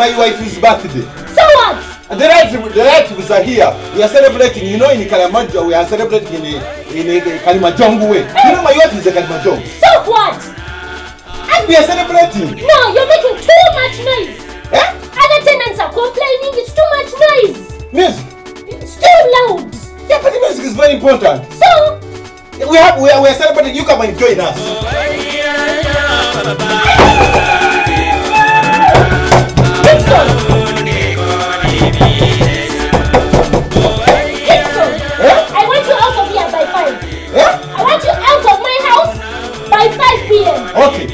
my wife's birthday. So what? The relatives are here. We are celebrating, you know, in Karamajong. We are celebrating in Karamajong way. You know, my wife is a Karamajong. So what? And we are celebrating. No, you're making too much noise. Eh? Other tenants are complaining. It's too much noise. Music. It's too loud. Yeah, but the music is very important. So? We are celebrating. You come and join us. Dixon! I want you out of here by 5. Yeah? I want you out of my house by 5 p.m. Okay.